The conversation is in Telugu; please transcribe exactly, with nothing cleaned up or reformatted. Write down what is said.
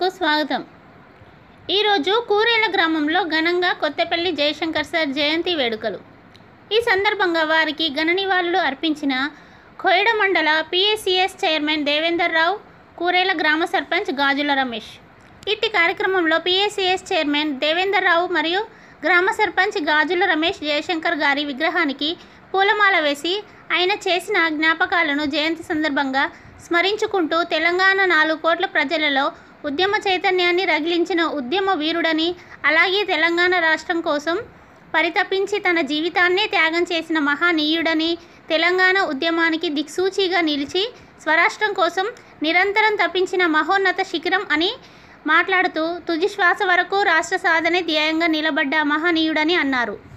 వార్తలకు స్వాగతం. ఈరోజు కూరేల గ్రామంలో ఘనంగా కొత్తపల్లి జయశంకర్ సార్ జయంతి వేడుకలు. ఈ సందర్భంగా వారికి ఘన నివాళులు అర్పించిన కోయడ మండల పిఎస్సిఎస్ చైర్మన్ దేవేందర్ రావు, కూరేల గ్రామ సర్పంచ్ గాజుల రమేష్. ఇట్టి కార్యక్రమంలో పిఎస్సిఎస్ చైర్మన్ దేవేందర్ రావు మరియు గ్రామ సర్పంచ్ గాజుల రమేష్ జయశంకర్ గారి విగ్రహానికి పూలమాల వేసి ఆయన చేసిన జ్ఞాపకాలను జయంతి సందర్భంగా స్మరించుకుంటూ తెలంగాణ నాలుగు కోట్ల ప్రజలలో ఉద్యమ చైతన్యాన్ని రగిలించిన ఉద్యమ వీరుడని, అలాగే తెలంగాణ రాష్ట్రం కోసం పరితపించి తన జీవితాన్నే త్యాగం చేసిన మహానీయుడని, తెలంగాణ ఉద్యమానికి దిక్సూచిగా నిలిచి స్వరాష్ట్రం కోసం నిరంతరం తపించిన మహోన్నత శిఖరం అని మాట్లాడుతూ తుది శ్వాస వరకు రాష్ట్ర సాధనే ధ్యేయంగా నిలబడ్డ మహనీయుడని అన్నారు.